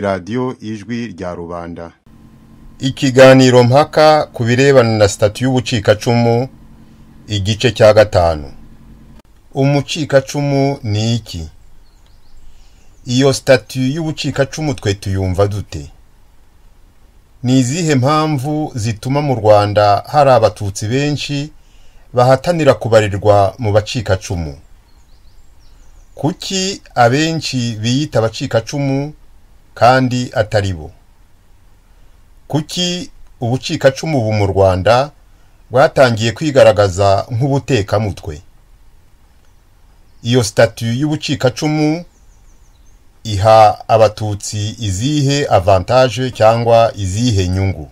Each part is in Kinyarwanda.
ni radio ijwi rya rubanda. Ikiganiro mpaka kubirebana na statut y'ubucikacumu igice cya 5. Umucikacumu ni iki? Iyo statut y'ubucikacumu twe tuyumva dute? Ni izihe mpamvu zituma mu Rwanda hari abatutsi benshi bahatanira kubarirwa mu bacikacumu? Kuki abenshi biyita abacikacumu kandi atari bo? Kuki ubucikacumu ubu mu Rwanda bwatangiye kwigaragaza nk'ubutekamutwe? Iyo statut y'ubucikacumu iha abatutsi izihe avantage cyangwa izihe nyungu?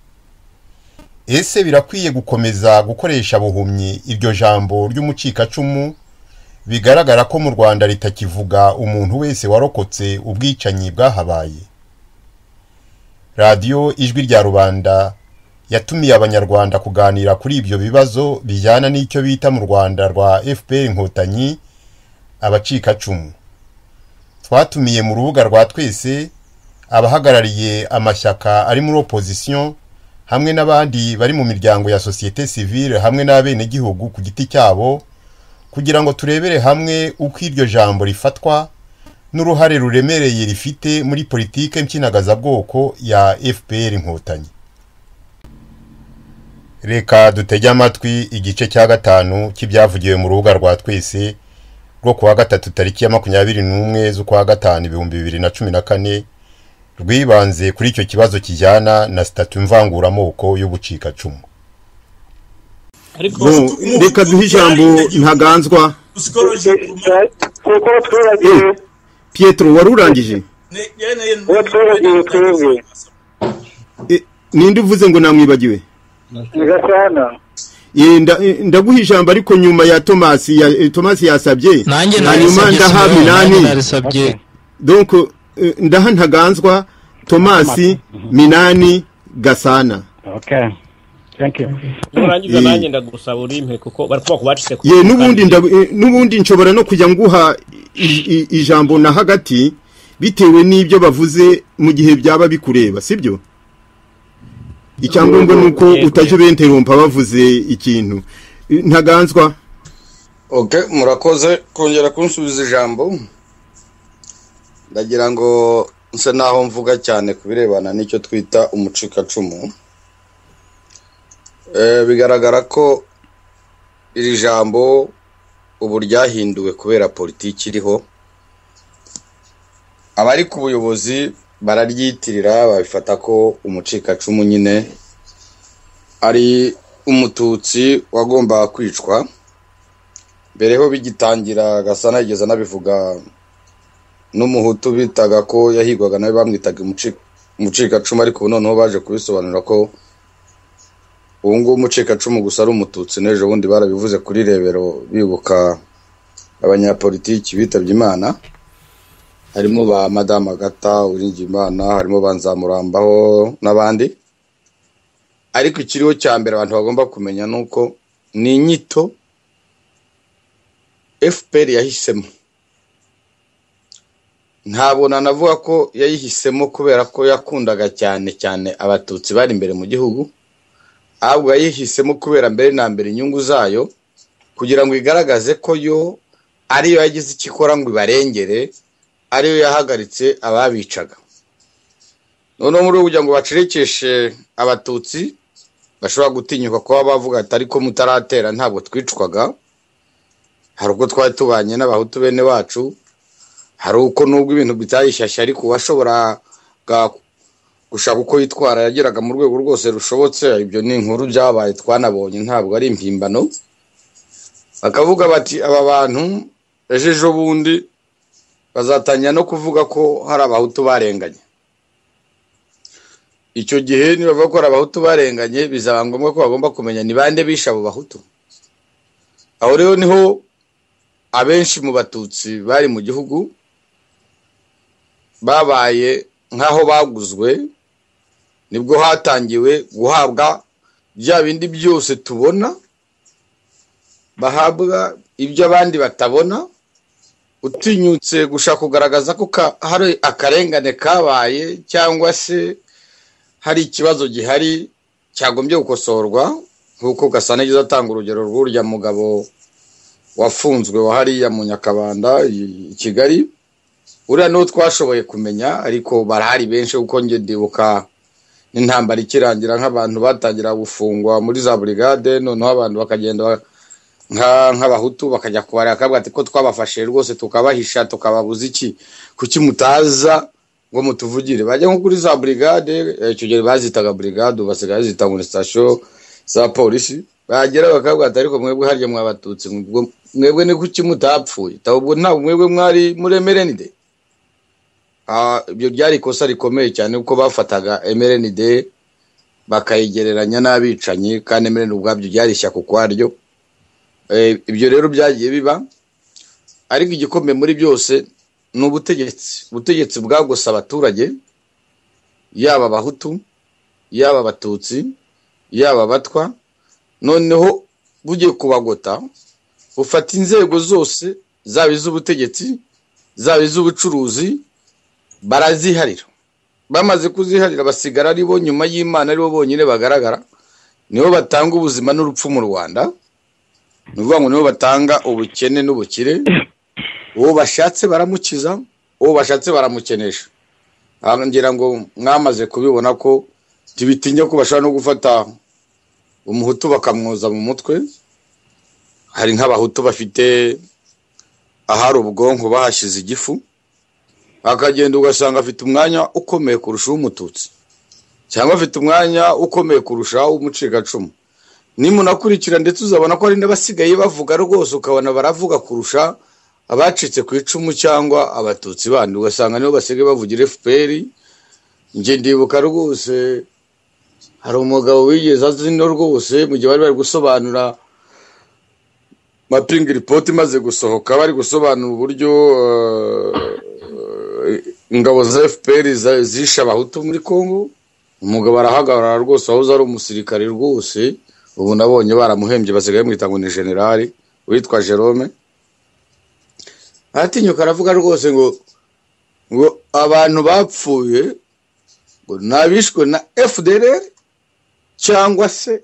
Ese birakwiye gukomeza gukoresha buhumyi iryo jambo ry'umucikacumu bigaragara ko mu Rwanda ritakivuga umuntu wese warokotse ubwicanyi bwahabaye? Radio ijwi rya rubanda yatumiye abanyarwanda kuganira kuri ibyo bibazo bijyana n'icyo bita mu Rwanda rwa FPR Inkotanyi abacikacumu. Twatumiye mu rubuga rwa Twese abahagarariye amashyaka ari muri opposition hamwe n'abandi bari mu miryango ya societe civile hamwe n'abene gihugu ku giti cyabo kugira ngo turebere hamwe uko iryo jambo rifatwa n'uruhare ruremereye rifite muri politike mkinagazabwoko ya FPR Inkotanyi. Reka dutege amatwi igice cya 5 cy'ibyavugiwe mu rubuga rwa Twese rwo kuwa 3 tariki ya 21 z'ukwa 5 2014 rwibanze kuri icyo kibazo kijyana na statut mvanguramoko y'ubucikacumu. Reka duhe ijambo Ntaganzwa. Pietro warurangije? Ninde uvuze ngo namwibagiwe? Gasana. Ndaguha ijambo ariko nyuma ya Thomas yasabye hanyuma ndaha Minani. Donc ndaha Ntaganzwa, Thomas, Minani, Gasana. Okay. Thank you. Nurangiza nanjye ndagusaba urimpe kuko barikuba kubacise ku. Nubundi nshobora no kujya nguha ijambo na hagati bitewe n'ibyo bavuze mu gihe byaba bikureba, sibyo? Icyangombwa nuko utaje benterompa bavuze ikintu. Ntaganzwa. Okay, murakoze kongera kunsubiza ijambo. Ndagira ngo nse naho mvuga cyane kubirebana n'icyo twita umucikacumu. Bigaragara ko iri jambo ubu ryahinduwe kubera politiki iriho. Abari ku buyobozi bararyitirira babifata ko umucikacumu nyine ari umututsi wagomba kwicwa. Bereho bigitangira Gasana yigeze nabivuga n'umuhutu bitaga ko yahigwaga nawe bamwitaga umucikacumu, ariko noneho baje kubisobanura ko ubungu umucikacumu gusa ari umututsi. Nejo bundi barabivuze kuri Rebero bibuka abanyapolitiki bitabye Imana, harimo ba Madame Agata Uringimana, harimo Banzamurambaho n'abandi. Ariko ikiriho cya mbere abantu bagomba kumenya nuko ni inyito FPR yahisemo. Ntabona navuga ko yayihisemo kubera ko yakundaga cyane abatutsi bari imbere mu gihugu, ahubwo yayihisemo kubera mbere na mbere inyungu zayo, kugira ngo igaragaze ko yo ariyo yagize ikikora ngo ibarengere, ariyo yahagaritse ababicaga. None muri kugira ngo bacirekeshe abatutsi bashobora gutinyuka kuba bavuga ati ariko mutaratera ntabwo twicwaga, hari ubwo twari tubanye n'abahutu bene wacu, hari uko nubwo ibintu bitayishyashya ariko washobora gushaka uko yitwara yageraga mu rwego rwose rushobotse. Ibyo ni inkuru byabaye twanabonye, ntabwo ari impimbano. Bakavuga bati aba bantu ejo bundi bazatanya no kuvuga ko hari abahutu barenganye. Icyo gihe niba bavuga ko hari abahutu barenganye bizaba ngombwa ko bagomba kumenya ni bande bisha abo bahutu. Aho rero niho abenshi mu batutsi bari mu gihugu babaye nkaho baguzwe, nibwo hatangiwe guhabwa bya bindi byose tubona, bahabwa ibyo abandi batabona, utinyutse gushaka kugaragaza ko hari akarengane kabaye cyangwa se hari ikibazo gihari cyagombye gukosorwa, nk'uko Gasana yagize atanga urugero rw'urya mugabo wafunzwe wa hariya mu Nyakabanda i Kigali. Uriya n'uwo twashoboye kumenya, ariko barahari benshi kuko nge ndibuka n'intambara ikirangira nk'abantu batangira gufungwa muri za brigade, noneho abantu bakagenda nk'abahutu bakajya kubareka akavuga ati ko twabafashe rwose tukabahisha tukababuza iki, kuki mutaza ngo mutuvugire. Bajya nko kuri za brigade, icyo gihe bazitaga brigade, basigaye zita muri station za polisi, bagera bakavuga ati ariko mwebwe harya mwabatutsi, mwebwe ni kuki mutapfuye, tabwo nta mwebwe mwari muri MRND. Ibyo byari ikosa rikomeye cyane kuko bafataga MRND bakayigereranya n'abicanyi, kandi MRND ubwabyo byari ishyaka kwaryo. Ibyo rero byagiye biba, ariko igikombe muri byose ni ubutegetsi bwagose abaturage, yaba abahutu, yaba abatutsi, yaba abatwa. Noneho bugiye kubagota, ufata inzego zose, zaba iz'ubutegetsi, zaba iz'ubucuruzi, baraziharira. Bamaze kuziharira basigara ari bo nyuma y'Imana, ari bo bonyine bagaragara, nibo batanga ubuzima n'urupfu mu Rwanda. Nuvuga ngo nibo batanga ubukene n'ubukire, uwo bashatse baramukiza, uwo bashatse baramukenesha. Ngira ngo mwamaze kubibona ko tibitinya ko bashaka no gufata umuhutu bakamwoza mu mutwe. Hari nk'abahutu bafite ahari ubwonko bahashize igifu, akagenda ugasanga afite umwanya ukomeye kurusha umututsi, cyangwa afite umwanya ukomeye kurusha umucikacumu. Nimunakurikira ndetse uzabona ko ari n'abasigaye bavuga rwose, ukabona baravuga kurusha abacitse ku icumu cyangwa abatutsi bandi, ugasanga nibo basigaye bavugira FPR. Nge ndibuka rwose hari umugabo wigeze azino rwose mu gihe bari gusobanura mapping report imaze gusohoka, bari gusobanura uburyo ingabo za FPR zisha abahutu muri Kongo. Umugabo arahagarara rwose, aho ari umusirikare rwose, ubu nabonye baramuhembye basigaye mwita ngo ni generali witwa Jerome. Atinyuka aravuga rwose ngo abantu bapfuye ngo nabishwe na FDLR cyangwa se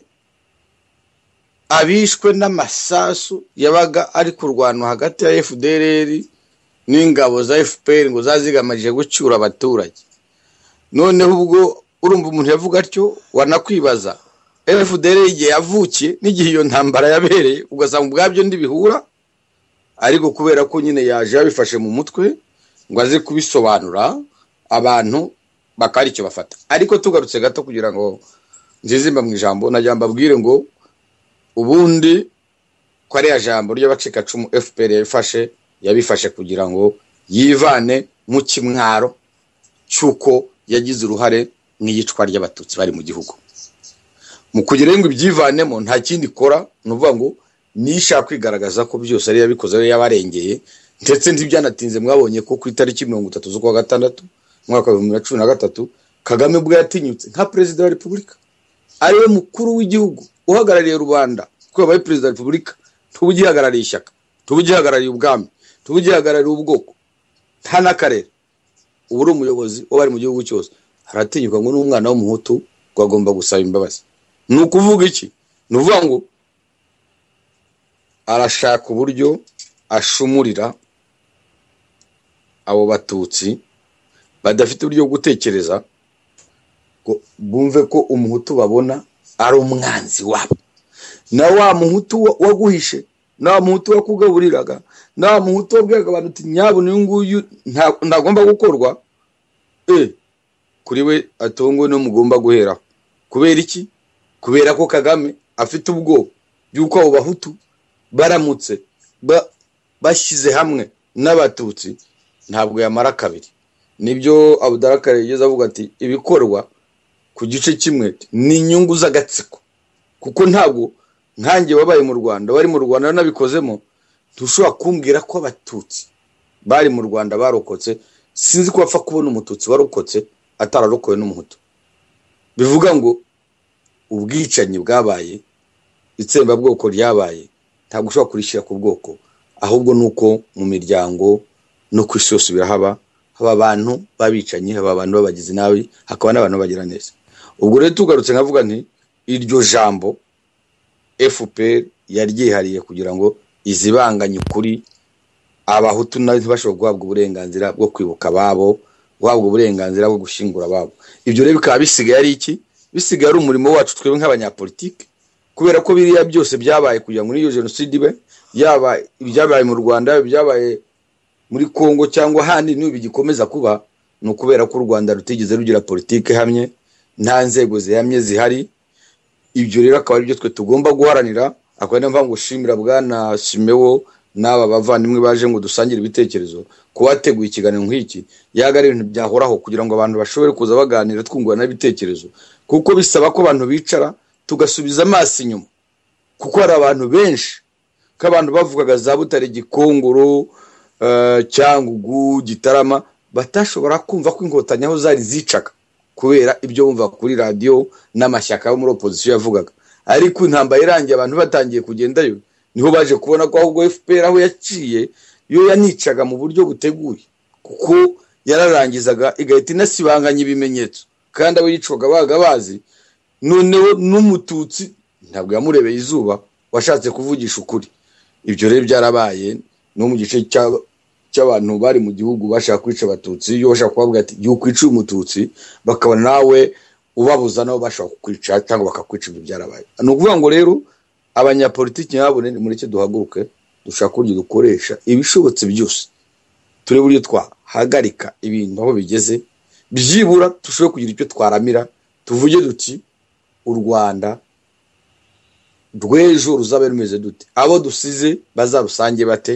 abishwe n'amasasu yabaga ari kurwanwa hagati ya FDLR n'ingabo za FPR ngo zazigamije gucyura abaturage. Noneho ubwo urumva umuntu yavuga atyo, wanakwibaza FDLR igihe yavukiye n'igihe iyo ntambara yabereye, ugasanga ubwabyo ndibihura. Ariko kubera ko nyine yaje yabifashe mu mutwe ngo aze kubisobanura, abantu bakari icyo bafata. Ariko tugarutse gato kugira ngo nzizimba mu ijambo, najya mbabwire ngo ubundi ko ari jambo ry'abacikacumu FPR yabifashe kugira ngo yivane mu kimwaro cyuko yagize uruhare n'iyicwa ry'abatutsi bari mu gihugu. Mu kugira ngo ibyivanemo nta kindi ikora, nuvuga ngo nishaka kwigaragaza ko byose ari yabikoze, ari yabarengeye. Ndetse ntibyanatinze mwabonye ko ku itariki 30 z'ukwa gatandatu mwaka wa 2013 Kagame ubwo yatinyutse nka president wa Republika, ari we mukuru w'igihugu uhagarariye Rwanda, ko yabaye president wa Republika, tubugihagarariye ishyaka, tubugihagarariye ubwami, tubugihagarariye ubwoko, nta n'akarere. Ubu uri umuyobozi w'abari mu gihugu cyose, haratinyuka ngo n'umwana w'umuhutu gwagomba gusaba imbabazi. Ni ukuvuga iki? Ni uvuga ngo arashaka uburyo ashumurira abo batutsi badafite uburyo gutekereza, ko bumve ko umuhutu babona ari umwanzi wabo. Na wa muhutu waguhishe, na wa muhutu wakugaburiraga, na wa muhutu wabwiraga abantu ati nyabo ni nguyu ntagomba gukorwa, kuri we atongo no mugomba guhera. Kubera iki? Kubera ko Kagame afite ubwo yuko abo bahutu baramutse bashyize hamwe n'abatutsi ntabwo yamara kabiri. Nibyo Abudalakare yigeze avuga ati ibikorwa ku gice kimwe ni inyungu z'agatsiko, kuko ntabwo nkange wabaye mu Rwanda, wari mu Rwanda nabikozemo, tushobora kumbwira ko abatutsi bari mu Rwanda barokotse. Sinzi ko bapfa kubona umututsi warokotse atararokowe n'umuhutu. Bivuga ngo ubwicanyi bwabaye, itsembabwoko ryabaye, ntabwo ushobora kurishira ku bwoko, ahubwo nuko mu miryango no ku isi yose birahaba abantu babicanye, haba abantu babagize nabi, hakaba n'abantu bagira neza. Ubwo rero tugarutse nkavuga nti iryo jambo FPR yaryihariye kugira ngo izibanganye ukuri, abahutu ntibashobora guhabwa uburenganzira bwo kwibuka ababo, guhabwa uburenganzira bwo gushingura ababo. Ibyo rero bikaba bisigaye ari iki? Bisigaye ari umurimo wacu twebwe nk'abanyapolitike, kubera ko biriya byose byabaye kugira muri iyo genocide be, yaba ibyabaye mu Rwanda, ibyabaye muri Kongo cyangwa handi n'ubu bigikomeza kuba, no kubera ko u Rwanda rutigeze rugira politike hamye, nta nzego zihamye zihari. Ibyo rero akaba ari byo twe tugomba guharanira. Akaba niyo mpamvu ushimira Bwana Simewo n'aba bavandimwe baje ngo dusangire ibitekerezo, kubateguye ikiganiro nk'iki, yaga ari ibintu byahoraho kugira ngo abantu bashobore kuza baganira twungurana ibitekerezo, kuko bisaba ko abantu bicara tugasubiza amaso inyuma, kuko hari abantu benshi k'abantu bavugaga za Butare, Gikongoro, Cyangugu, Gitarama, batashobora kumva ko inkotanyi aho zari zicaga kubera ibyo bumva kuri radio n'amashyaka yo muri opposition yavugaga. Ariko intambara irangiye abantu batangiye kugendayo, niho baje kubona ko ahubwo FPR aho yaciye yo yanicaga mu buryo buteguye, kuko yararangizaga igahita inasibanganya ibimenyetso, kandi abo yicwaga baga bazi. Noneho n'umututsi ntabwo yamurebeye izuba, washatse kuvugisha ukuri. Ibyo rero byarabaye no mu gice cy'abantu bari mu gihugu bashaka kwica abatutsi. Iyo bashaka kubavuga ati giye kwica umututsi, bakabona nawe ubabuza nabo bashaka kukwica cyangwa bakakwica. Ibyo byarabaye. Ni ukuvuga ngo rero abanyapolitiki nyabone muri cyo duhaguruke, dushaka uburyo dukoresha ibishobotse byose, turebe uburyo twahagarika ibintu aho bigeze, byibura dushobore kugira icyo twaramira, tuvuge duti u Rwanda rw'ejo ruzaba rumeze dute, abo dusize bazarusange bate,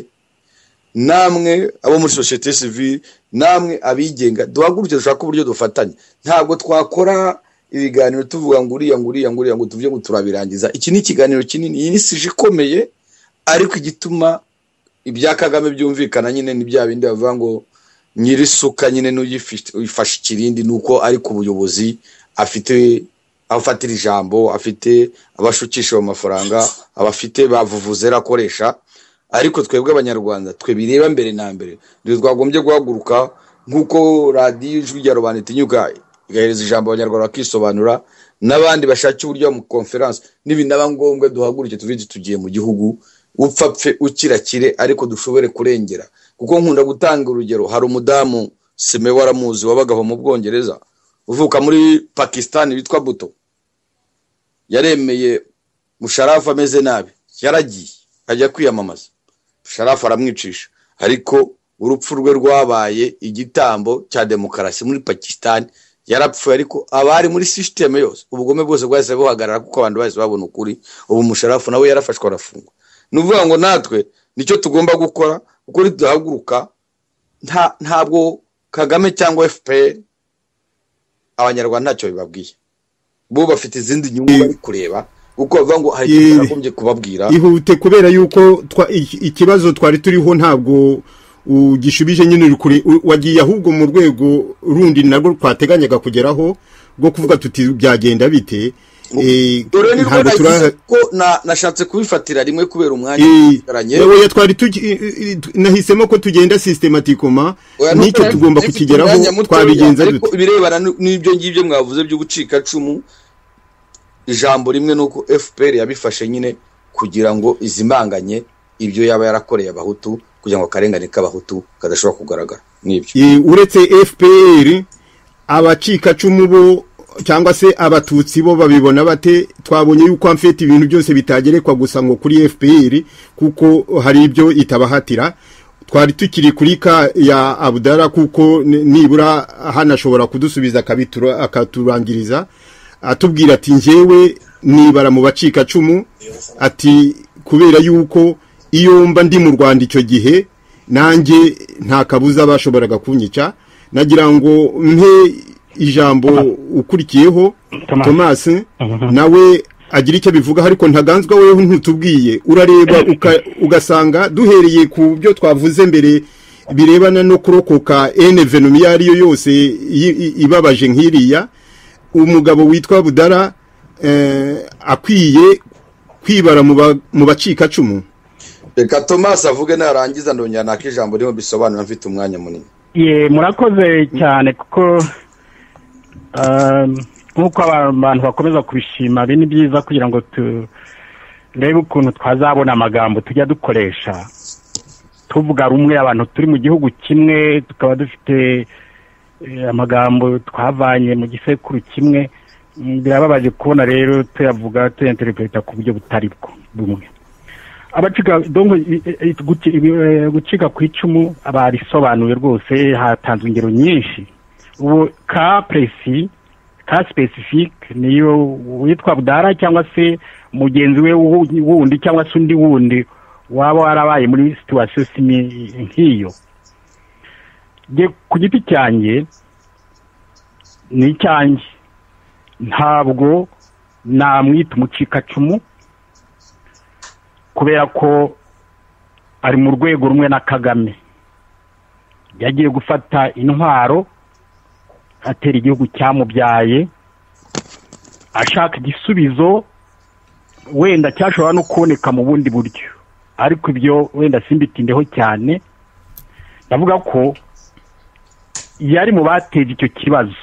namwe abo muri societe civile, namwe abigenga, duhaguruke dushaka uburyo dufatanya. Ntabwo twakora ibiganiro tuvuga ngo uriya ngo tuvuge ngo turabirangiza. Iki ni ikiganiro kinini, iyi ni sije ikomeye, ariko igituma ibya Kagame byumvikana nyine ni bya bindi bavuga ngo nyirisuka nyine n'uyifashe ikirindi, nuko ari ku buyobozi afite afatira ijambo, afite abashukisha mu mafaranga, abafite bavuvuzera akoresha. Ariko twebwe abanyarwanda twe bireba mbere na mbere, rero twagombye guhaguruka nkuko radio Ijwi rya Rubanda itinyuka igahereza ijambo abanyarwanda bakisobanura, n'abandi bashaka uburyo mu conference n'ibinaba ngombwa duhaguruke tuvuge tugiye mu gihugu upfapfe ukirakire, ariko dushobore kurengera. Kuko nkunda gutanga urugero, hari umudamu Simewo aramuzi wabagaho mu Bwongereza, uvuka muri Pakistan, witwa Buto. Yaremeye Musharafu ameze nabi, yaragiye ajya kwiyamamaza, Musharafu aramwicisha, ariko urupfu rwe rwabaye igitambo cya demokarasi muri Pakistan. Yarapfuye, ariko abari muri system yose ubugome bwose bwahise buhagarara, kuko abantu bahise babona ukuri. Ubu Musharafu nawe yarafashwe arafungwa. Nuvuga ngo natwe nicyo tugomba gukora, uko riduhaguruka. Ntabwo Kagame cyangwa FPR abanyarwanda ntacyo bibabwiye, bo bafite izindi nyungu bari kureba, uko bavuga ngo hari ikintu bagombye kubabwira. Ihute kubera yuko ikibazo twari turiho ntabwo ugishubije nyine kuri wagiye, ahubwo mu rwego rundi narwo twateganyaga kugeraho rwo kuvuga tuti byagenda bite. Ntabwo ko nashatse kubifatira rimwe kubera umwanya ugaranye. Yewe twari nahisemo ko tugenda systematically, nicyo tugomba kukigeraho, twabigenza dute. Ariko birebana n'ibyo ngibyo mwavuze byo gucika cumu, ijambo rimwe nuko FPR yabifashe nyine kugira ngo izimanganye ibyo yaba yarakoreye abahutu, kugira ngo karengane k'abahutu kadashobora kugaragara. Nibyo uretse FPR, abacika cumu bo cyangwa se abatutsi bo babibona bate? Twabonye yuko amfete ibintu byose bitagerekwa gusa ngo kuri FPR, kuko hari ibyo itabahatira. Twari tukiri kuri ka ya Abdara, kuko nibura hanashobora kudusubiza akaturangiriza atubwira ati njyewe nibara mu bacika cumu, ati kubera yuko iyo mba ndi mu Rwanda icyo gihe nanjye nta kabuza bashoboraga kunyica. Nagira ngo mpe ijambo ukurikiyeho Thomas nawe agira icyo bivuga, ariko ntaganzwa wewe ntutubwiye. Urareba ugasanga duhereye ku byo twavuze mbere birebana no kurokoka evenement yariyo yose ibabaje nkiriya, umugabo witwa Budara akwiye kwibara mu bacika cumu. reka Thomas avuge narangiza ndongera nakijambo rimo bisobanura mfite umwanya munini. Murakoze cyane kuko nkuko abantu bakomeza kubishima bini byiza kugira ngo turebe ukuntu twazabona amagambo tujya dukoresha tuvuga rumwe abantu turi mu gihugu kimwe tukaba dufite amagambo twavanye mu gisekuru kimwe. Birababaje kubona rero tuyavuga tuyinterpreta ku buryo butari bumwe. Abacika donc gucika ku icumu abarisobanuye rwose hatanzwe ingero nyinshi. Ubu ka précis ka spécifique niyo witwa Budara cyangwa se mugenzi we wundi cyangwa se undi wundi waba warabaye muri situation nk'iyo. Ku giti cyanjye ni cyanjye ntabwo namwita umucikacumu kubera ko ari mu rwego rumwe na Kagame. Yagiye gufata intwaro atera igihugu cyamubyaye ashaka igisubizo wenda cyashobora no kuboneka mu bundi buryo, ariko ibyo wenda simbitindeho cyane. Ndavuga ko yari mu bateje icyo kibazo.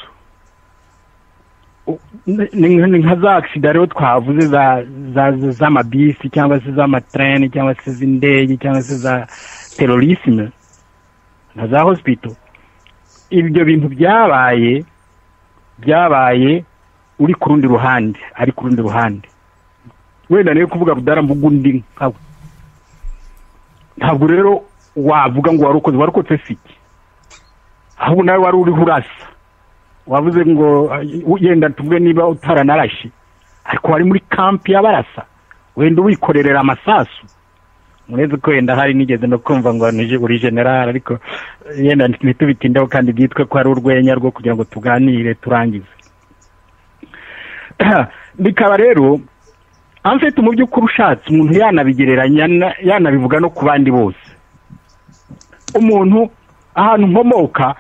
Ni nka za accident rero twavuze za mabisi cyangwa se za matrain cyangwa se z'indege cyangwa se za terrorisme na za hospital. Ibyo bintu byabaye uri ku rundi ruhande, ari ku rundi ruhande. Wenda niyo kuvuga Budara mvuga undi nkawe. Ntabwo rero wavuga ngo warokotse fiki, ahubwo nawe wari uri hurasa. Wavuze ngo yenda tuvuge niba utaranarashi, ariko wari muri camp y'abarasa wenda wikorerera amasasu. Mureze ko wenda hari nigeze no kumva ngo nije uri general, ariko yenda ntitubitindeho kandi byitwe ko ari urwenya rwo kugira ngo tuganire turangize. Bikaba rero amfite mu by'ukuri ushatse umuntu yanabigereranya yanabivuga no ku bandi bose. Umuntu ahantu nkomoka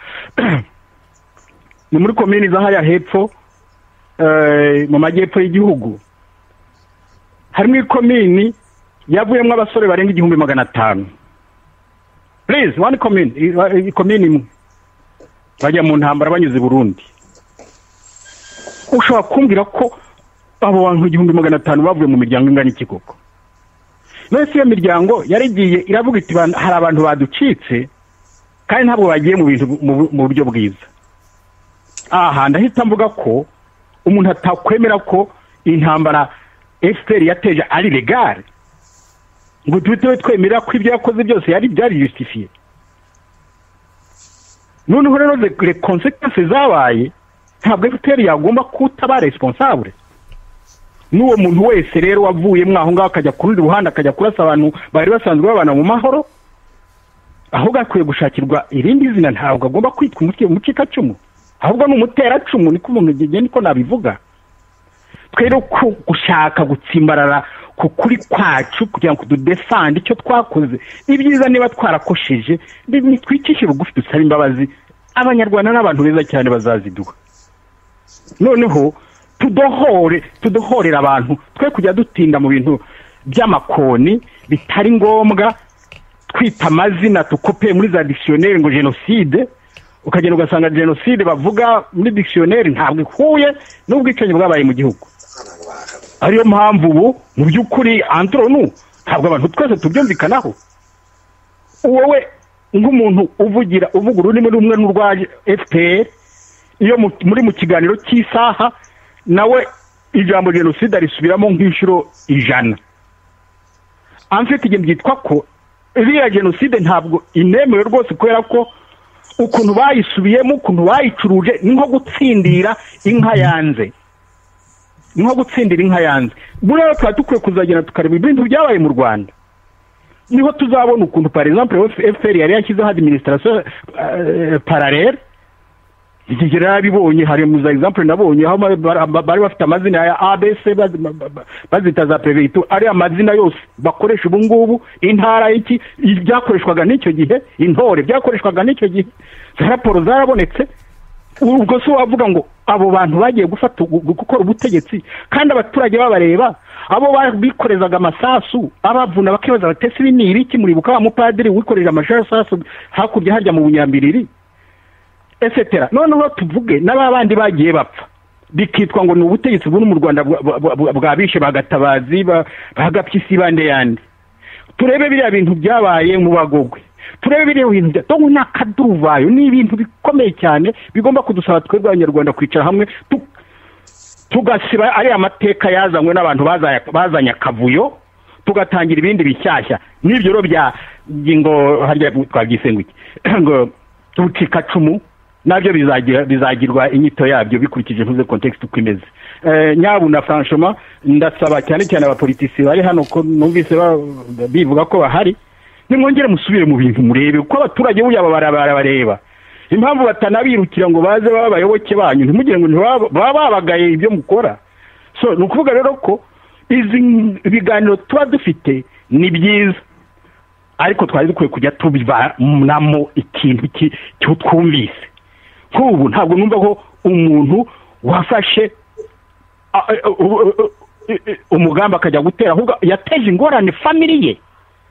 ni muri komini za haya hepfo mu majyepfo y'igihugu. Harimo ikomini yavuyemo abasore barenga 1500. Please, one komini imwe bajya mu ntambara banyuze Burundi. Ushobora kumbwira ko abo bantu 1500 bavuye mu miryango ingana iki koko? None iyo miryango yarigiye iravuga iti hari abantu baducitse kandi ntabwo bagiye mu bintu mu buryo bwiza. Aha ndahita mvuga ko umuntu atakwemera ko intambara FPR yateje ari legal, ngo tubitewe twemera ko ibyo yakoze byose byari justifié. Noneho rero les conséquences zabaye ntabwo FPR yagomba kutaba responsable. N'uwo muntu wese rero wavuye mwaho ngaho akajya ku rundi ruhande akajya kurasa abantu bari basanzwe babana mu mahoro, ahubwo akwiye gushakirwa irindi zina. Ntabwo agomba kwitwa umucikacumu, ahubwo n'umuteracumu. Niko umuntu gege niko nabivuga. Twero gushaka gutsimbarara ku kuri kwacu kugira ngo tudefende icyo twakoze. Ibyiza niba twarakosheje nitwikishe bugufi dusaba imbabazi. Abanyarwanda n'abantu beza cyane bazaziduha. Noneho tudohorera abantu, twe kujya dutinda mu bintu by'amakoni bitari ngombwa, twita amazina tukope muri za dictionnaire ngo genocide. Ukagenda ugasanga genocide bavuga muri dictionnaire ntabwo ihuye n'ubwicanyi bwabaye mu gihugu. Ariyo mpamvu ubu mu by'ukuri entre nous ntabwo abantu twese tubyumvikanaho. Wowe nk'umuntu uvuga ururimi rumwe n'urwa FPR, iyo muri mu kiganiro cy'isaha nawe ijambo genocide risubiramo nk'inshuro 100. Amfite igihe byitwa ko iriya genocide ntabwo inemewe rwose kubera ko ukuntu bayisubiyemo, ukuntu bayicuruje ni nko gutsindira inka yanze. Buriya twa tukwiye kuzagenda tukareba ibintu byabaye mu Rwanda. Niho tuzabona ukuntu par exemple FPR yari yashyizeho administration parallèle. Igihe yarabibonye hari mu example nabonye aho bari bafite amazina ya ABC bazita za prefecture, ari amazina yose bakoresha ubu ngubu. Intara iki byakoreshwaga n'icyo gihe, intore byakoreshwaga n'icyo gihe. Raporo zarabonetse ubwo se wavuga ngo abo bantu bagiye gukora ubutegetsi kandi abaturage babareba, abo bikorezaga amasasu abavuna bakibaza batese ibiniri iki muribuka wa mupadiri wikoreje amasasu hakurya harya mu Bunyambiriri etc. noneho tuvuge n'abandi bagiye bapfa bikitwa ngo ni ubutegetsi bwo mu Rwanda bwabishe bagatabazi bagapyisi bande yandi. Turebe biriya bintu byabaye mu Bagogwe, turebe biriya bintu byo n'akaduvayo, ni ibintu bikomeye cyane bigomba kudusaba twebwe abanyarwanda kwicara hamwe tugasiba ari amateka yazanywe n'abantu bazanye akavuyo, tugatangira ibindi bishyashya n'ibyo ro bya ngo harya twagisenguye ngo tucika cumu nabyo bizagirwa inyito yabyo bikurikije ntuze context uko imeze. Nyabuna franchement ndasaba cyane cyane abapolitisi bari hano ko numvise bivuga ko bahari, nimwongere musubire mu bintu murebe uko abaturage buya bareba impamvu batanabirukira ngo baze babayoboke banyu, ntimugire ngo babagaye ibyo mukora. So nukuvuga rero ko izi biganiro tuba dufite ni byiza, ariko twari dukwiye kujya tubivanamo ikintu cyo twumvise. Kubu ntabwo numva ko umuntu wafashe umugamba akajya gutera, ahubwo yateje ingorane family ye.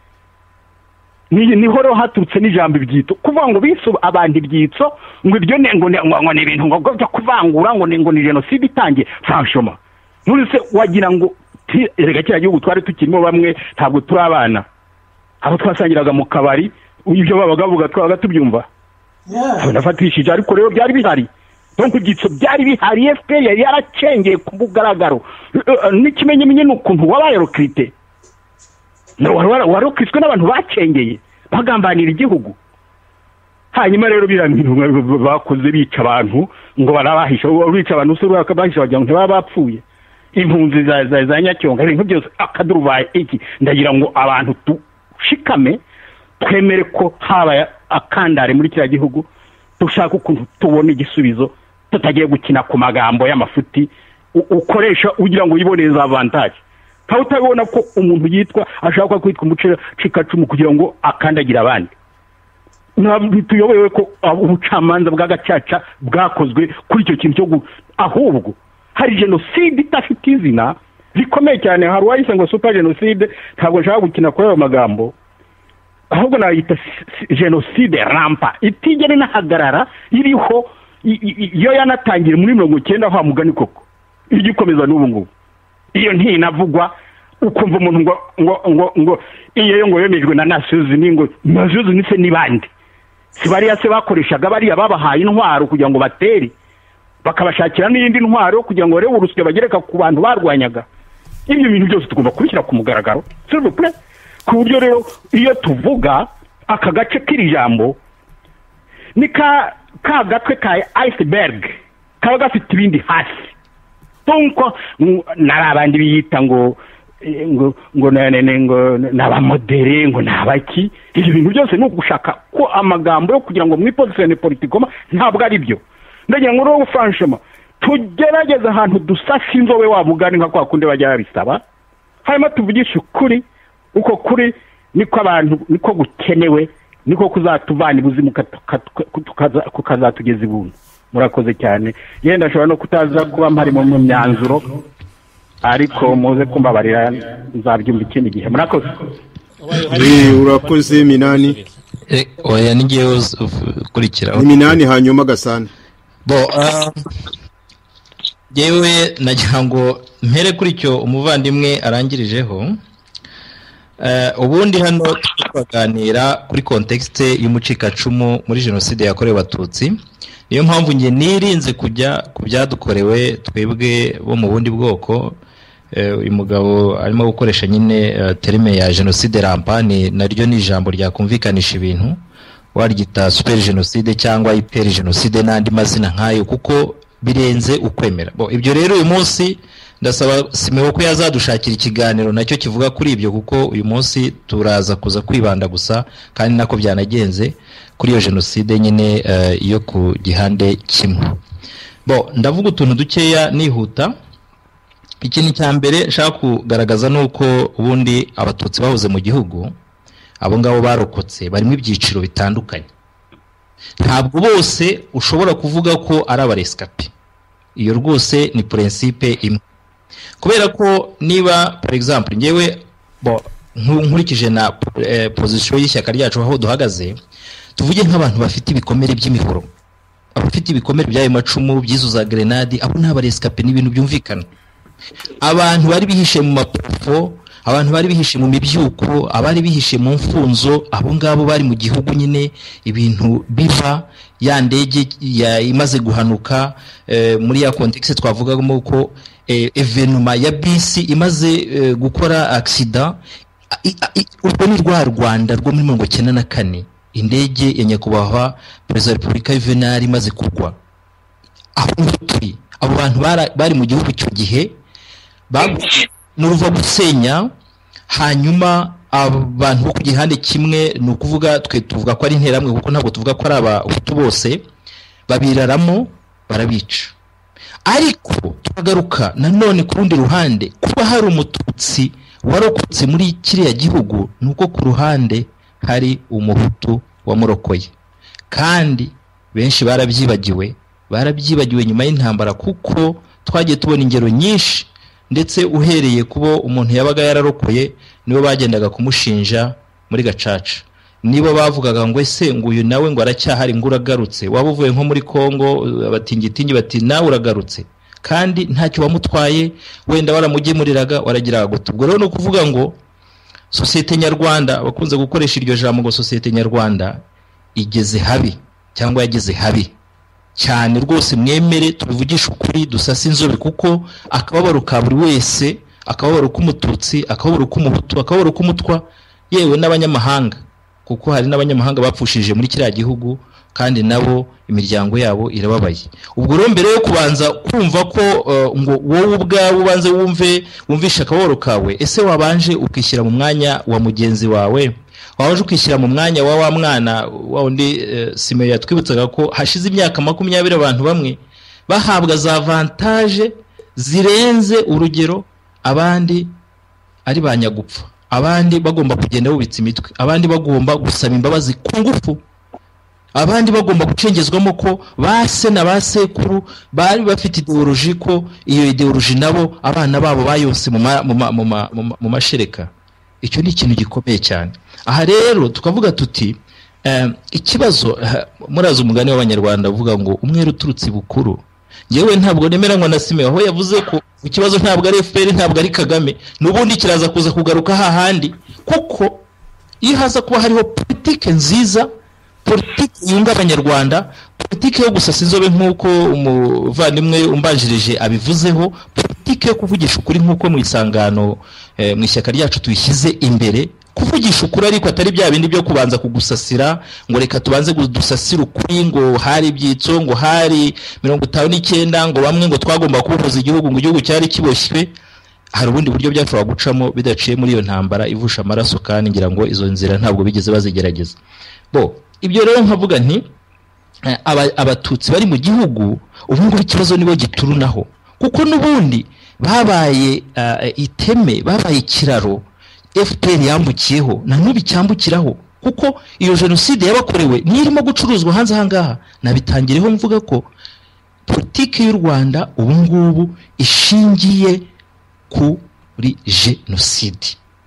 Niho rero haturutse n'ijambo ibyitso kuvuga ngo biso abandi ibyitso ngo ibyo ngo ni ibintu ngo byo kuvangura ngo ni genocide itangiye. Franchement nurese wagira ngo erega kira gihugu twari tukirimo bamwe ntabwo turi abana, abo twasangiraga mu kabari ibyo babaga twabaga tubyumva nafatishije, ariko rero byari bihari. Donc ibyitso byari bihari, FPR yari yaracengeye ku bugaragaro. N'ikimenyemenye n'ukuntu wabaye recruté, warokiswe n'abantu bacengeye bagambanira igihugu. Hanyuma rero birangira bakoze bica abantu ngo barabahisha, bica abantu se bakabahisha bagira ngo ntibaba bapfuye. Impunzi za Nyacyonga ibintu byose akaduruvaye iki. Ndagira ngo abantu tushikame twemere ko haba akandare muri kiriya gihugu, dushaka ukuntu tubona igisubizo, tutagiye gukina ku magambo y'amafuti ukoresha ugira ngo yiboneze avantage. Ntawe utabona ko umuntu yitwa ashaka kwitwa umucikacumu kugira ngo akandagira abandi. Tuyobewe ko ubucamanza bw'agacaca bwakozwe kuri icyo kintu cyo ahubwo hari genocide itafite izina rikomeye cyane. Hari uwayise ngo super genocide, ntabwo nshaka gukina kuri ayo magambo, ahubwo nayita genocide rampa itigere nahagarara iriho iyo yanatangira muri 1990 aho mugani koko igikomeza n'ubu ngubu. Iyo ntinavugwa ukumva umuntu ngo iyo ngo yemejwe na Nations Unies, Nations Unies ni bande? Si bariya se bakoreshaga bariya babahaye intwaro kugira ngo batere, bakabashakira n'indi ntwaro kugira ngo rero urusyo bagereka ku bantu barwanyaga. Ibyo bintu byose tugomba kubishyira ku mugaragaro s'il vous plaît, ku buryo rero iyo tuvuga aka gace k'iri jambo ni ka gatwe ka iceberg kaba gafite ibindi hasi. Tunko narabandi biyita ngo nabamodere ngo nabaki. Ibyo bintu byose ni ugushaka ko amagambo yo kugira ngo mwiposition politikoma ntabwo ari byo. Ndagira ngo rero franchement tugerageza ahantu dusasa inzobe wabugani nka kwa kunde bajya bisaba, hanyuma tuvugisha ukuri. Uko kuri niko abantu niko gukenewe, niko kuzatuvana ubuzima kukazatugeza ibuntu. Murakoze cyane. Yenda ashobora no kutaza kuba mpari mu myanzuro, ariko muze kumbabarira nzabyumva ikindi gihe. Murakoze. Urakoze Minani. Oya nigiye ukurikira Minani hanyuma Gasana. Yewe nagira ngo mpere kuri cyo umuvandimwe arangirijeho. Ubundi hano twaganira kuri context y'umucikacumu muri genocide yakorewe Abatutsi. Niyo mpamvu nge nirinze kujya ku byadukorewe twebwe bo mu bundi bwoko. Uyu mugabo arimo gukoresha nyine terme ya genocide rampani, naryo ni ijambo ryakumvikanisha ibintu, waryita super genocide cyangwa hyper genocide n'andi mazina nkayo, kuko birenze ukwemera. Ibyo rero uyu munsi ndasaba Simeo ko yazadushakira ikiganiro nacyo kivuga kuri ibyo, kuko uyu munsi turaza kuza kwibanda gusa kandi nako byanagenze kuri iyo genocide nyine iyo ku gihande kimwe. Ndavuga utuntu dukeya nihuta. Ikintu cya mbere nshaka kugaragaza nuko ubundi Abatutsi bahoze mu gihugu, abo ngabo barokotse barimo ibyiciro bitandukanye. ntabwo bose ushobora kuvuga ko ari abarescape. Iyo rwose ni principe imwe, kubera ko niba par exemple ngewe nkurikije na position y'ishyaka ryacu aho duhagaze, tuvuge nk'abantu bafite ibikomere by'imihoro, abafite ibikomere by'ayo macumu byizuza grenade, abo nta barescape n'ibintu byumvikana. Abantu bari bihishe mu maprofo, abantu bari bihishe mu mibyuko, abari bihishe mu mfunzo, abo ngabo bari mu gihugu nyine ibintu biva ya ndege imaze guhanuka muri ya context twavugamo ko evenuma ya bisi imaze gukora accident. Urwo ni rwa Rwanda rwo muri 1994 indege ya nyakubahwa Perezida wa Repubulika Juvenal imaze kugwa. Abo bantu bari mu gihugu cyo gihe n'uruva gusenya, hanyuma abantu bo ku gihande kimwe ni ukuvuga twe tuvuga ko ari interamwe kuko ntabwo tuvuga ko ari abahutu bose, babiraramo barabica. Ariko turagaruka nanone ku rundi ruhande, kuba hari umututsi warokotse muri kiriya gihugu nuko ku ruhande hari umuhutu wamurokoye, kandi benshi barabyibagiwe nyuma y'intambara, kuko twagiye tubona ingero nyinshi, ndetse uhereye kubo umuntu yabaga yararokoye nibo bagendaga kumushinja muri gacaca, nibo bavugaga ngo ese nguyu nawe ngo aracyahari ngo uragarutse, waba uvuye nko muri Kongo abatingitingi bati nawe uragarutse, kandi ntacyo wamutwaye, wenda waramugemuriraga waragiraga guto. Ubwo rero no kuvuga ngo societe nyarwanda, bakunze gukoresha iryo jambo ngo societe nyarwanda igeze habi cyangwa yageze habi cyane rwose. Mwemere tubivugisha ukuri, dusasa inzobe, kuko akababaro ka buri wese, akababaro k'umututsi, akababaro k'umuhutu, akababaro k'umutwa, yewe n'abanyamahanga, kuko hari n'abanyamahanga bapfushije muri kiriya gihugu kandi nabo imiryango yabo irababaye. Ubwo rero mbere yo kubanza kumva ko ngo wowe ubwawe ubanze wumvisha akababaro kawe, ese wabanje ukishyira mu mwanya wa mugenzi wawe, waje ukishyira mu mwanya wa mwana wa undi. Simeyo yatwibutsaga ko hashize imyaka 20 abantu bamwe bahabwa za avantage zirenze urugero, abandi ari banyagupfa, abandi bagomba kugenda bubitse imitwe, abandi bagomba gusaba imbabazi ku ngufu, abandi bagomba gucengezwamo ko base na basekuru bari bafite ideology, ko iyo ideology nabo abana babo bayose mu mashereka. Icyo ni ikintu gikomeye cyane. Aha rero tukavuga tuti ikibazo, murazi umugani w'abanyarwanda uvuga ngo umwere uturutse bukuru. Yewe ntabwo nemeranywa na Simeyo aho yavuze ko ikibazo ntabwo ari FPR, ntabwo ari Kagame, n'ubundi kiraza kuza kugaruka hahandi, kuko iyo haza kuba hariho politike nziza, politike yunga abanyarwanda, politike yo gusasa inzobe nk'uko umuvandimwe umbanjirije abivuzeho, politike yo kuvugisha ukuri nk'uko mu isangano mu ishyaka ryacu tuyishyize imbere, kuvugisha ukuri ariko atari bya bindi byo kubanza kugusasira ngo reka tubanze dusasira ukuri, ngo hari ibyitso, ngo hari 59, ngo bamwe ngo twagomba kubohoza igihugu, ngo igihugu cyari kiboshywe. Hari ubundi buryo byashobora gucamo bidaciye muri iyo ntambara ivusha amaraso, kandi ngira ngo izo nzira ntabwo bigeze bazigerageza. Ibyo rero nkavuga nti abatutsi bari mu gihugu ubu ngubu ikibazo nibo giturunaho, kuko n'ubundi babaye iteme, babaye kiraro FPR yambukiyeho, na n'ubu cyambukiraho, kuko iyo jenoside yabakorewe nirimo gucuruzwa hanze ahangaha. Nabitangireho mvuga ko politiki y'u Rwanda ubu ngubu ishingiye kuri jenoside.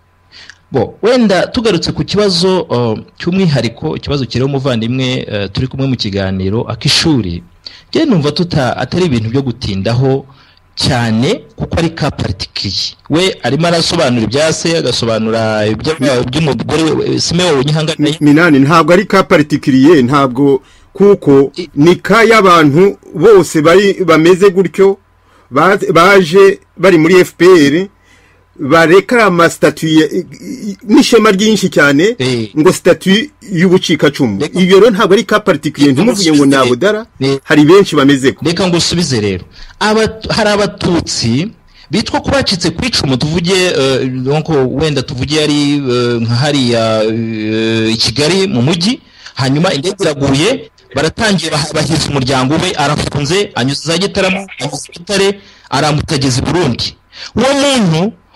Wenda tugarutse ku kibazo cy'umwihariko, ikibazo kiriho umuvandimwe turi kumwe mu kiganiro akishuri, je numva atari ibintu byo gutindaho cyane, kuko ari ka particulier. We arimo arasobanura ibyase, agasobanura iby'umugore Simeyo Nyihangana Minani, ntabwo ari ka particulier, ntabwo, kuko ni ka y'abantu bose bameze gutyo, baje bari muri FPR, bareka amastatu n'ishema ryinshi cyane, ngo statut y'ubucikacumu. Ibyo rero ntabwo ari ka particulier, ntumuvuye ngo nabudara, hari benshi bameze ko. Reka ngo usubize rero, hari abatutsi bitwa ko bacitse kwicumu, tuvuge donc wenda tuvuge ari nka hariya i Kigali mu mujyi, hanyuma indege iraguye, baratangiye bahiza umuryango we, arafunze, anyuze za Gitaramo, anyuze Kitare, aramutageza i Burundi. Uwo muntu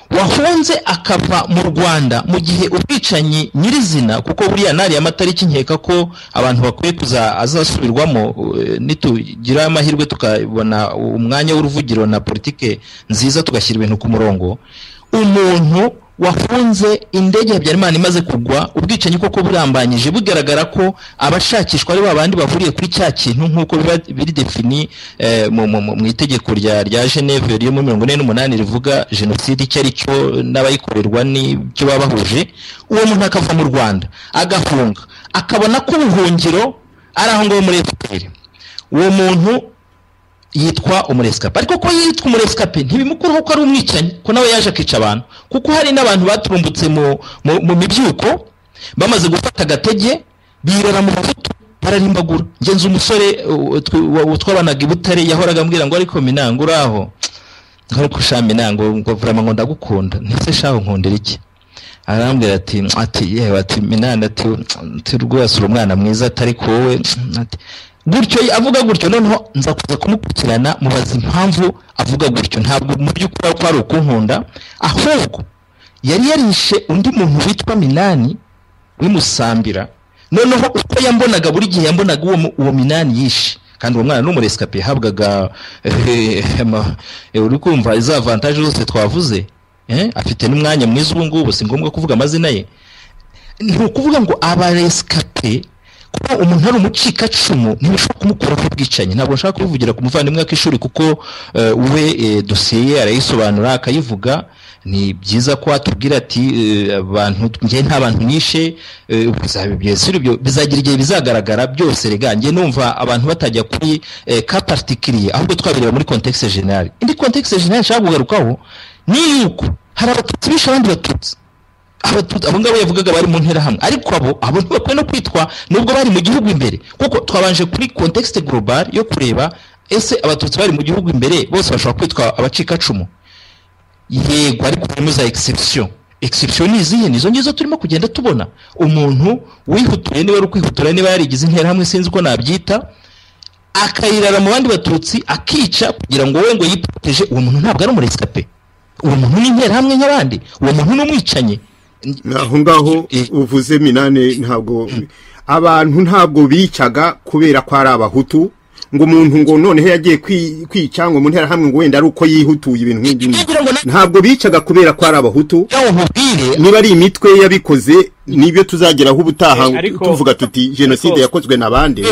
wahunze akava mu Rwanda mu gihe ubwicanyi nyirizina, kuko buriya nari amatariki nkeka ko abantu bakwiye azasubirwamo nitugira amahirwe tukabona umwanya w'uruvugiro na politike nziza tugashyira ibintu ku murongo. Umuntu wahunze indege ya Habyarimana imaze kugwa, ubwicanyi koko burambanyije, bugaragara ko abashakishwa ari babandi bahuriye kuri cya kintu nk'uko biri defini mu itegeko rya Geneve ryo mu 1948 rivuga genocide icyo ari cyo n'abayikorerwa n'icyo baba bahuje. Uwo muntu akava mu Rwanda agahunga, akabona ko ubuhungiro ari aho ngaho muri FPR, uwo muntu yitwa umurescape. Ariko ko yitwa umurescape ntibimukuraho ko ari umwicanyi, ko nawe yaje akica abantu, kuko hari n'abantu baturumbutse mu mibyuko bamaze gufata agatege birara mu mafuto bararimbagura. Ngenze umusore twabanaga i Butare yahoraga ambwira ngo ariko Minango uraho, ariko sha Minango ngo vraiment ngo ndagukunda. Ntese shaho nkundira iki? Arambwira ati yewe ati Minana ati rwose uri umwana mwiza atari ko wowe ati gutyo avuga gutyo. Noneho nza kuza kumukurikirana mubaza impamvu avuga gutyo. Ntabwo mu by'ukuri ko ari ukunkunda, ahubwo yari yarishe undi muntu witwa Minani wimusambira. Noneho uko yambonaga buri gihe yambonaga uwo Minani yishe, kandi uwo mwana n'umurescape yahabwaga uri kumva iza avantage zose twavuze. Afite n'umwanya mwiza ubu ngubu, si ngombwa kuvuga amazina ye. Ni ukuvuga ngo abarescape kuko umuntu ari umucikacumu ntibishobora kumukura ku bwicanyi. Ntabwo nshaka kubivugira ku muvandimwe w'ishuri kuko we dosiye arayisobanura akayivuga. Ni byiza ko atubwira ati abantu ngiye nta bantu nishe, bizagira igihe bizagaragara byose. Rega ngiye numva abantu batajya kuri ka particulier, ahubwo twabireba muri contexte general. Indi contexte general nshaka kugarukaho ni yuko hari abatutsi bishe abandi batutsi. Abo ngabo yavugaga bari mu ntera hamwe, ariko abo ntibakwiye no kwitwa nubwo bari mu gihugu imbere, kuko twabanje kuri contexte global yo kureba ese abatutsi bari mu gihugu imbere bose bashobora kwitwa abacikacumu. Yego, ariko harimo za exception nizihe? Nizo ngizo turimo kugenda tubona. Umuntu wihutuye niba ari ukwihutura, niba yarigize intera hamwe sinzi uko nabyita, akayirara mu bandi batutsi akica kugira ngo we ngo yiproteje. Uwo muntu ntabwo ari umurescape, uwo muntu ni intera hamwe nk'abandi, uwo muntu ni umwicanyi. Aho ngaho uvuze Minane, ntabwo abantu ntabwo bicaga kubera ko ari abahutu, ngo umuntu ngo noneho yagiye kwica ngo mu ntera hamwe ngo wenda ari uko yihutuye ibintu nk'ibyo. Ntabwo bicaga kubera ko ari abahutu, niba ari imitwe yabikoze nibyo tuzageraho ubutaha tuvuga tuti genocide yakozwe n'abande.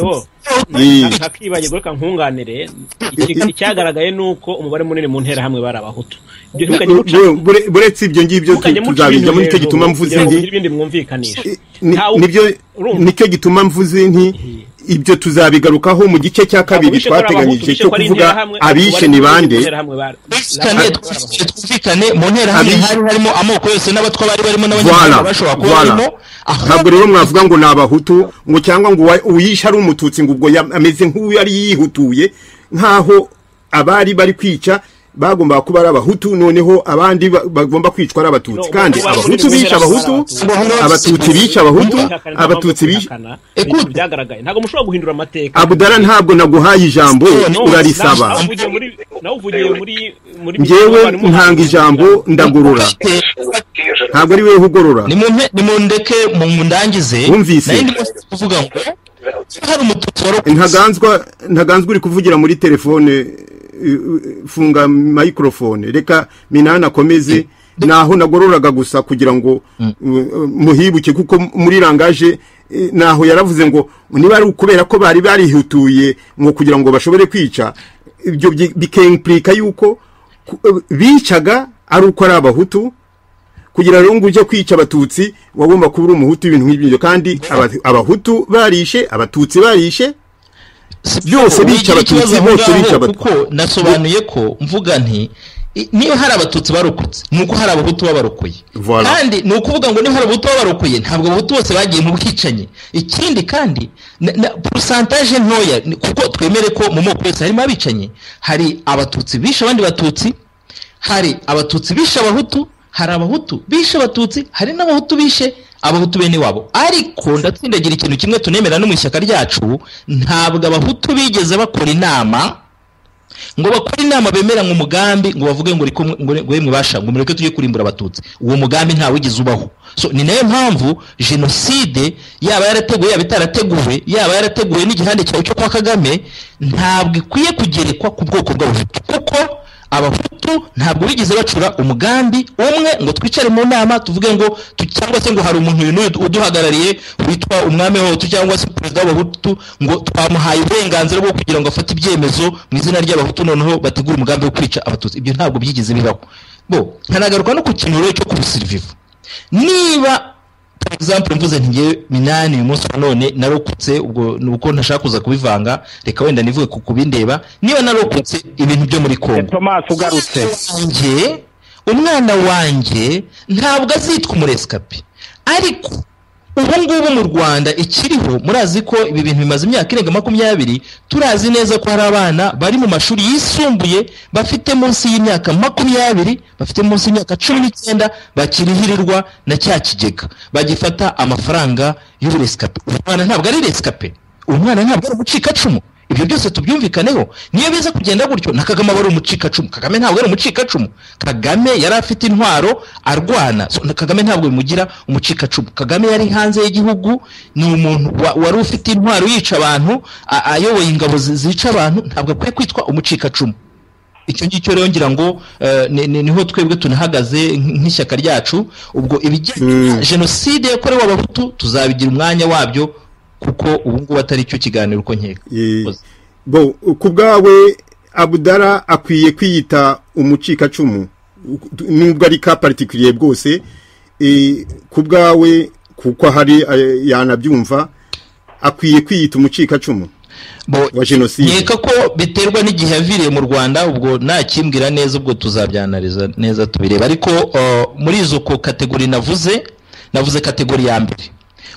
Hakibagirwa ka nkunganire icyagaragaye nuko umubare munini mu ntera hamwe bari abahutu. Buretse ibyo ngibyo tuzabijya muri cyo gituma mvuze nicyo gituma mvuze nti ibyo tuzabigarukaho mu gice cya kabiri twateganyije cyo kuvuga abishe ni bande. Twumvikane mu ntera hamwe harimo amoko yose n'abatwa bari barimo n'abanyarwanda bashobora kuba barimo. Ntabwo rero mwavuga ngo ni abahutu ngo cyangwa ngo uyisha ari umututsi ngo ubwo ameze nk'uyu ari yihutuye, nkaho abari bari kwica bagomba kuba ari abahutu, noneho abandi bagomba kwicwa ari abatutsi. Kandi abahutu bica abahutu, abatutsi bica abahutu, abatutsi bica. Byagaragaye ntabwo mushobora guhindura amateka. Abudara, ntabwo naguhaye ijambo urarisaba. Njyewe ntanga ijambo ndagorora, ntabwo ari wewe ugorora. Nimundeke mu ndangize. Wumvise kuvuga ngo hari umututsi ntaganzwa uri kuvugira muri telefone. Funga microphone, reka Minana akomeze. Naho nagororaga gusa kugira ngo muhibuke, kuko muri rangaje naho yaravuze ngo niba ari ukubera ko bari barihutuye ngo kugira ngo bashobore kwica. Ibyo bikemplika yuko bicaga ari uko ari abahutu, kugira ngo uje kwica abatutsi wagomba kuba uri umuhutu, ibintu nk'ibyo. Kandi abahutu barishe, abatutsi barishe, byose bica abatutsi, bose bica abatutsi. Kuko nasobanuye ko mvuga nti niba hari abatutsi barokotse nuko hari abahutu babarokoye. Kandi nukuvuga ngo niba hari abahutu babarokoye ntabwo abahutu bose bagiye mu bwicanyi. Ikindi kandi pourcentage ntoya, kuko twemere ko mu moko yose harimo abicanyi. Hari abatutsi bishe abandi batutsi, hari abatutsi bishe abahutu, hari abahutu bishe abatutsi, hari n'abahutu bishe abahutu bene wabo. Ariko ndatsindagira ikintu kimwe tunemera no mu ishyaka ryacu, ntabwo abahutu bigeze bakora inama ngo bakore inama bemeranya umugambi ngo bavuge ngo yemwe basha ngo mureke tujye kurimbura abatutsi. Uwo mugambi nta wigize ubaho. So ni nayo mpamvu genocide yaba yarateguye yaba itarateguwe yaba yarateguwe n'igihande cyawe cyo kwa Kagame ntabwo ikwiye kugerekwa ku bwoko bw'abahutu, kuko abahutu ntabwo bigeze bacura umugambi umwe ngo twicare mu nama tuvuge ngo cyangwa se ngo hari umuntu uduhagarariye witwa umwami w'abahutu cyangwa se perezida w'abahutu ngo twamuhaye uburenganzira bwo kugira ngo afate ibyemezo mu izina ry'abahutu noneho bategura umugambi wo kwica abatutsi. Ibyo ntabwo byigeze bibaho. Nkanagaruka no ku kintu rero cyo kubusiriviva. Niba for example mvuze ntiye Minani uyu munsi none narokutse ubwo nuko ntashaka kuza kubivanga, reka wenda nivuge ku kubindeba. Niba narokutse ibintu byo muri Kongo, Thomas ugarutse umwana wanje ntabwo azitwa umurescape, ariko ubu ngubu mu Rwanda ikiriho murazi ko ibi bintu bimaze imyaka irenga 20, turazi neza ko hari abana bari mu mashuri yisumbuye bafite munsi y'imyaka 20, bafite munsi y'imyaka 19 bakirihirirwa na cya kigega bagifata amafaranga y'uburescape. Umwana ntabwo ari rescape, umwana ntabwo ari umucikacumu. Ibyo byose tubyumvikaneho. Niyo biza kugenda gutyo na Kagame wari umucikacumu. Kagame ntabwo ari umucikacumu. Kagame yari afite intwaro arwana. So Kagame ntabwo bimugira umucikacumu. Kagame yari hanze y'igihugu, ni umuntu wari ufite intwaro yica abantu, ayoboye ingabo zica abantu, ntabwo akwiye kwitwa umucikacumu. Icyo ngicyo rero ngira ngo niho twebwe tunahagaze nk'ishyaka ryacu. Ubwo ibijyanye genocide yakorewe abahutu tuzabigira umwanya wabyo, kuko ubu ngubu atari cyo kiganiro uko nkeka. Ku bwawe Abdallah akwiye kwiyita umucikacumu nubwo ari ka particulier bwose, ku bwawe kuko hari yanabyumva akwiye kwiyita umucikacumu wa genocide? Nkeka ko biterwa n'igihe yaviriye mu Rwanda, ubwo nakimbwira neza ubwo tuzabyanariza neza tubireba. Ariko muri izo ko kategori navuze kategori ya mbere.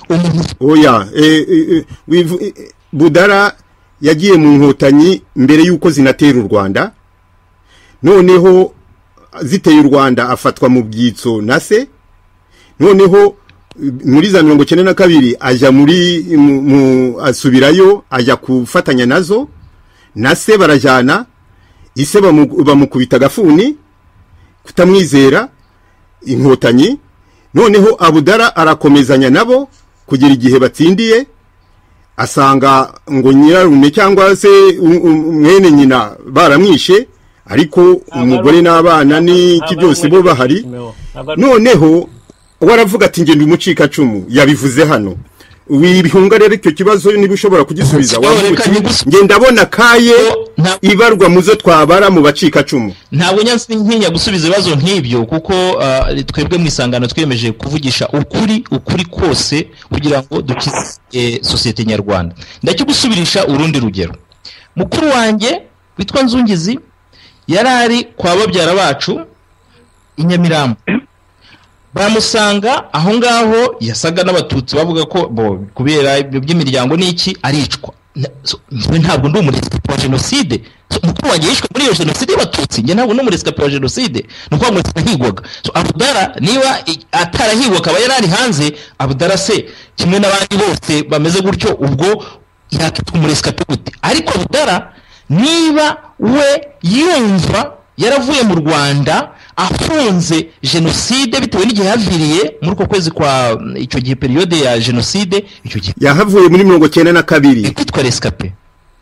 Budara yagiye mu Nkotanyi mbere yuko zinatera u Rwanda, noneho ziteye u Rwanda afatwa mu byitso na se, noneho muri za 1992 ajya asubirayo ajya kufatanya nazo, na se barajyana, ise bamukubita agafuni kutamwizera Inkotanyi, noneho Abdallah arakomezanya nabo kugera igihe batsindiye, asanga ngo nyirarume cyangwa se mwene nyina baramwishe, ariko umugore n'abana n'iki byose bo bahari. Noneho waravuga ati ngende umucikacumu, yabivuze hano. Wibihunga rero icyo kibazo niba ushobora kugisubiza, nge ndabona kaye ibarwa muzo twabara mu bacikacumu. Ntabwo ntinya gusubiza ibibazo nk'ibyo, kuko twebwe mu isangano twiyemeje kuvugisha ukuri kose kugira ngo dukize societe nyarwanda. Ndakigusubirisha urundi rugero. Mukuru wanjye witwa Nzungizi yarari kwa babyara bacu Inyamirambo, bamusanga aho ngaho yasaga n'abatutsi bavuga ko kubera ibyo by'imiryango n'iki aricwa. Ntabwo ndi umurescape wa genocide. Mukuru wanjye yishwe muri iyo genocide y'abatutsi, nge ntabwo ndi umurescape wa genocide, nuko ngo atahigwaga. So Abdallah niba atarahigwa akaba yarari hanze, Abdallah se kimwe n'abandi bose bameze gutyo, ubwo yakitwa umurescape gute? Ariko Abdallah niba we yumva yaravuye mu Rwanda afunze genocide bitewe n'igihe yaviriye muri uko kwezi kwa icyo gihe periode ya genocide, icyo gihe yahavuye muri 1992 kwitwa rescape.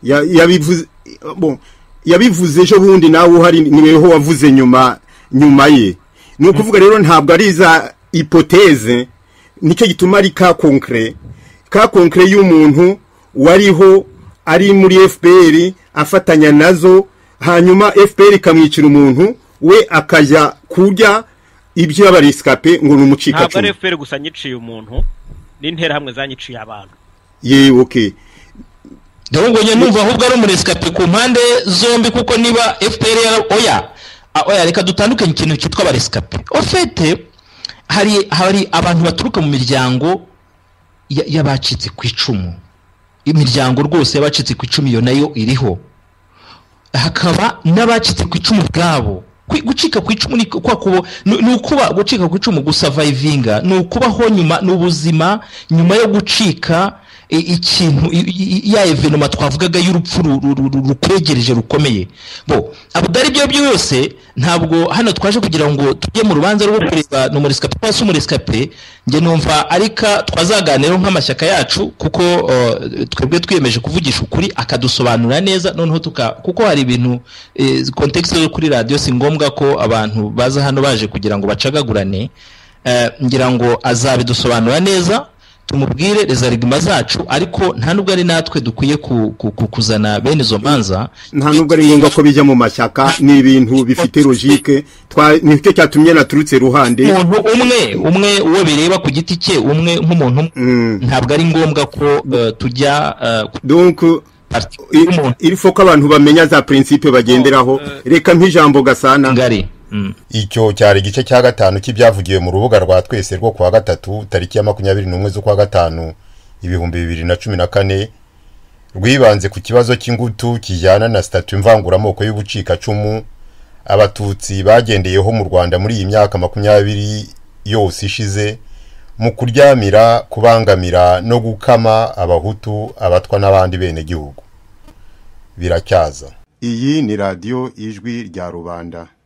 Yabivuze ejo bundi nawe uhari niweho wavuze nyuma ye. Ni ukuvuga rero ntabwo ari za hypothèse, nicyo gituma ari ka concret y'umuntu wariho ari muri FPR afatanya nazo, hanyuma FPR ikamwicira umuntu, we akajya kurya ibyo y'abarescape ngo numucikacumu. Ntabwo ari FPR gusa nyiciye umuntu, n'intera hamwe zanyiciye abantu. Okay. Ndabwo nye numva ahubwo ari umurescape ku mpande zombi, kuko niba FPR oya reka dutandukanye ikintu cyitwa abarescape. Ofete hari abantu baturuka mu miryango y'abacitse ku icumu, imiryango rwose y'abacitse ku icumu iyo nayo iriho. Hakaba n'abacitse ku icumu bwabo. Gucika ku icumu ni ukuba gucika ku icumu, gusurvivinga, ni ukubaho nyuma n'ubuzima nyuma yo gucika, ikintu ya evenoma twavugaga y'urupfu rukwegereje rukomeye bo abudari byo byose ntabwo hano twaje kugira ngo tujye mu rubanza rwo kureba no muri scape muri scape nge numva arika twazaganira nk'amashyaka yacu kuko twebwe twiyemeje kuvugisha ukuri akadusobanura neza noneho kuko hari ibintu context yo kuri radio si ngombwa ko abantu baza hano baje kugira ngo bacagagurane ngira ngo azabidusobanura neza tumubwire rezarigima zacu ariko nta nubwo ari natwe dukwiye kuzana bene izo manza nta nubwo ari ngombwa ko bijya mu mashyaka ni ibintu bifite logique nicyo cyatumye naturutse ruhande umuntu umwe uwo bireba ku giti cye umwe nk'umuntu ntabwo ari ngombwa ko tujya donc il faut ko abantu bamenya za principe bagenderaho reka nk'ijambo Gasana ngari icyo cyari igice cya gatanu cy'ibyavugiwe mu rubuga rwa twese rwo kuwa gatatu tariki ya 21 z'ukwa gatanu 2014 rwibanze ku kibazo cy'ingutu kijyana na statut mvanguramoko y'ubucikacumu abatutsi bagendeyeho mu Rwanda muri iyi myaka 20 yose ishize mu kuryamira kubangamira no gukama abahutu abatwa n'abandi bene gihugu biracyaza. Iyi ni radio ijwi rya rubanda.